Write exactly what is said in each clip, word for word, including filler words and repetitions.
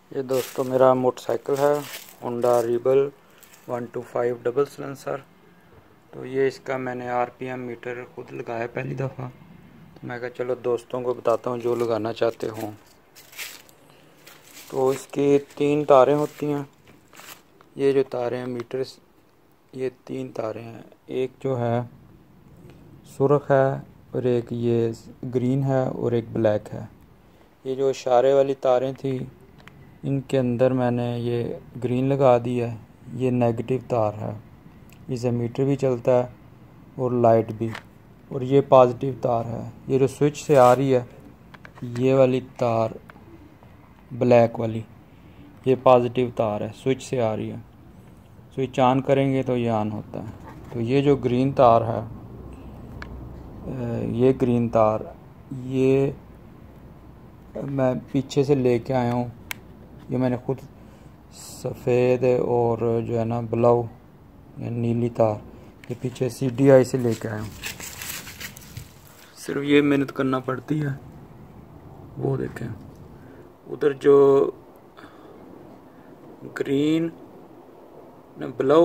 ये दोस्तों मेरा मोटरसाइकिल है Honda rebel one two five double silencer. तो ये इसका मैंने आरपीएम मीटर खुद लगाया पहली दफ़ा। तो मैं कहा चलो दोस्तों को बताता हूँ जो लगाना चाहते हों। तो इसकी तीन तारें होती हैं। ये जो तारें हैं मीटर, ये तीन तारें हैं। एक जो है सुर्ख है और एक ये ग्रीन है और एक ब्लैक है। ये जो इशारे वाली तारें थी इनके अंदर मैंने ये ग्रीन लगा दी है। ये नेगेटिव तार है, इसे मीटर भी चलता है और लाइट भी। और ये पॉजिटिव तार है। ये जो स्विच से आ रही है ये वाली तार ब्लैक वाली, ये पॉजिटिव तार है, स्विच से आ रही है। स्विच ऑन करेंगे तो ये ऑन होता है। तो ये जो ग्रीन तार है, ये ग्रीन तार ये मैं पीछे से लेके आया हूँ। ये मैंने खुद सफ़ेद और जो है ना ब्लू या नीली तार ये पीछे सी डी आई से लेके आया हूँ। सिर्फ ये मेहनत करना पड़ती है। वो देखें उधर जो ग्रीन ब्लू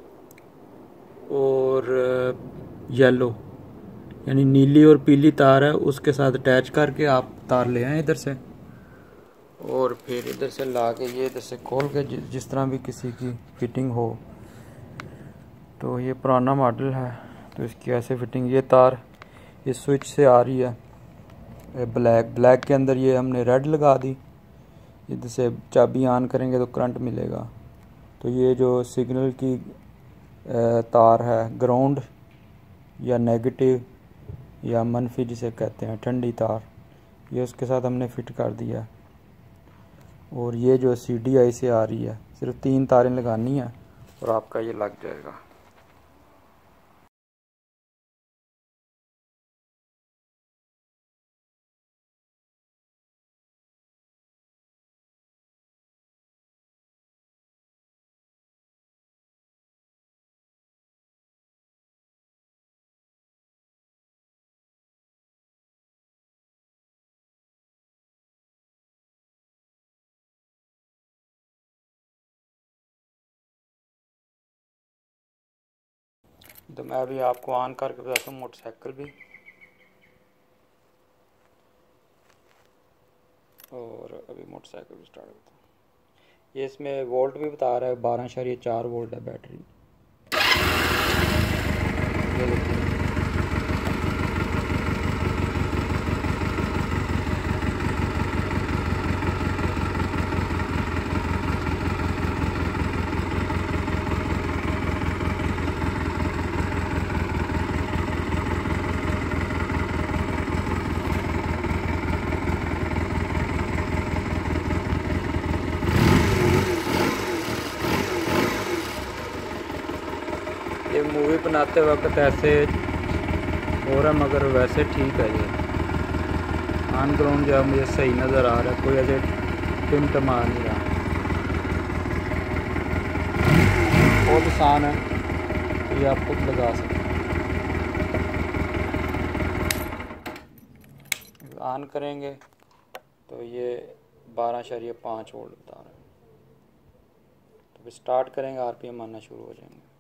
और येलो यानी नीली और पीली तार है, उसके साथ अटैच करके आप तार ले आए इधर से और फिर इधर से ला के ये इधर से खोल के जिस तरह भी किसी की फिटिंग हो। तो ये पुराना मॉडल है तो इसकी ऐसे फिटिंग। ये तार इस स्विच से आ रही है ब्लैक ब्लैक के अंदर ये हमने रेड लगा दी। इधर से चाबी ऑन करेंगे तो करंट मिलेगा। तो ये जो सिग्नल की तार है ग्राउंड या नेगेटिव या मनफी जिसे कहते हैं ठंडी तार, ये उसके साथ हमने फिट कर दिया। और ये जो सी डी आई से आ रही है, सिर्फ तीन तारें लगानी है और आपका ये लग जाएगा। तो मैं अभी आपको ऑन करके बताता हूँ मोटरसाइकिल भी। और अभी मोटरसाइकिल भी स्टार्ट करता हूँ। ये इसमें वोल्ट भी बता रहा है, बारह शरीय चार वोल्ट है बैटरी। ये देखिए ये मूवी बनाते वक्त ऐसे हो रहा मगर वैसे ठीक है। ये ऑन ग्राउंड जो मुझे सही नज़र आ रहा है, कोई ऐसे टिमटमा नहीं रहा। बहुत आसान है, तो ये आप खुद लगा सकते हैं। ऑन करेंगे तो ये बारह शरीय पाँच वोल्ट बता रहा है। तो फिर स्टार्ट करेंगे, आरपीएम आना शुरू हो जाएंगे।